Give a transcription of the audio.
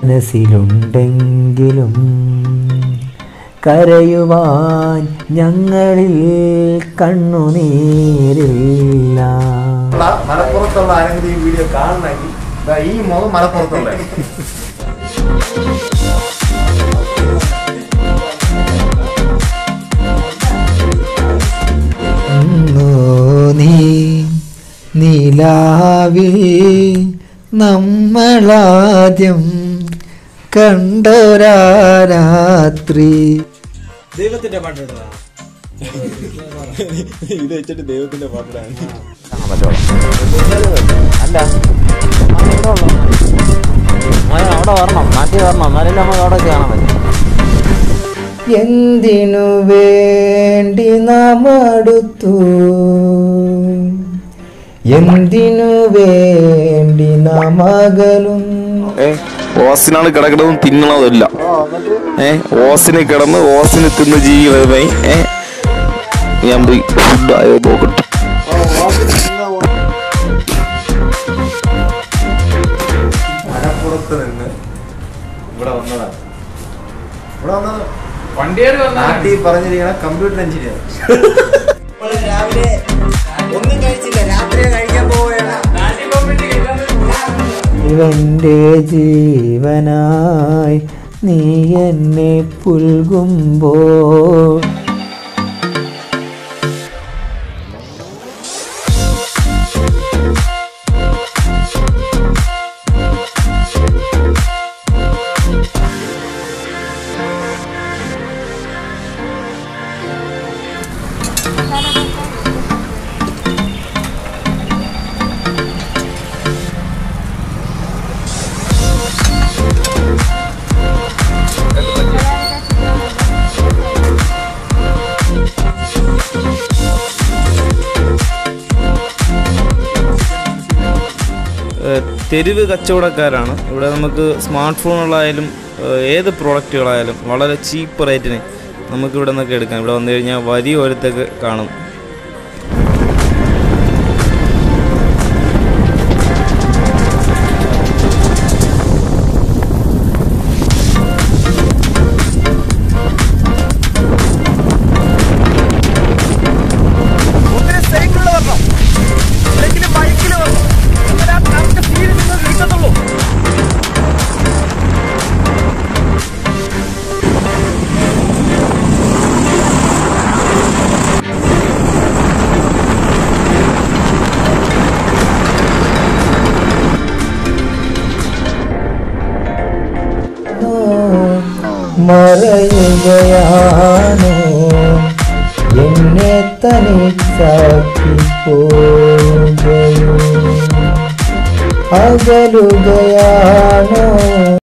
മനസ്സിലുണ്ടെങ്കിലും കരയുവാൻ ഞങ്ങളിൽ കണ്ണുനീരില്ല. മലപ്പുറത്തുള്ള ആരെങ്കിലും ഈ വീഡിയോ കാണണമെങ്കിൽ ഈ മുഖം മലപ്പുറത്തുള്ള നീ നിലാവിൽ നമ്മളാദ്യം കണ്ടൊരാ രാത്രി. ദൈവത്തിന്റെ പാട്ടിടാ ഇത് വെച്ചിട്ട് ദൈവത്തിന്റെ പാട്ടിടാൻ അല്ല അവിടെ വരണം, നാട്ടിൽ വരണം, എന്നാലും നമുക്ക് അവിടെ കാണാൻ പറ്റും. എന്തിനു വേണ്ടി നാം അടുത്തു, എന്തിനു വേണ്ടി നാം അകലുന്നു. ഓസിനാണ് കിടക്കണതും തിന്നണതല്ല. ഓസിന് കിടന്ന് ഓസിന് തിന്ന് ജീവിതമായി ഞാൻ പോയി ഫുഡായോ പോകട്ടെ. മലപ്പുറത്ത് നിന്ന് ഇവിടെ വന്നതാണ്. ഇവിടെ വന്നത് നാട്ടിൽ പറഞ്ഞിരിക്കണ കമ്പ്യൂട്ടർ എഞ്ചിനീയർ. രാവിലെ ഒന്നും കഴിച്ചില്ല, രാത്രി കഴിക്കാൻ പോവുകയാണ്. ഇവന്റെ ജീവനായി നീ എന്നെ പുൽകുമ്പോൾ തെരുവ് കച്ചവടക്കാരാണ് ഇവിടെ. നമുക്ക് സ്മാർട്ട് ഫോണുകളായാലും ഏത് പ്രോഡക്റ്റുകളായാലും വളരെ ചീപ്പ് റേറ്റിന് നമുക്ക് ഇവിടെ നിന്നൊക്കെ എടുക്കാം. ഇവിടെ വന്നു കഴിഞ്ഞാൽ വരി ഓരത്തൊക്കെ കാണും. മറയുകയാണോ എന്നെ തനിച്ചാക്കി പോവുകയോ, അകലുകയാണോ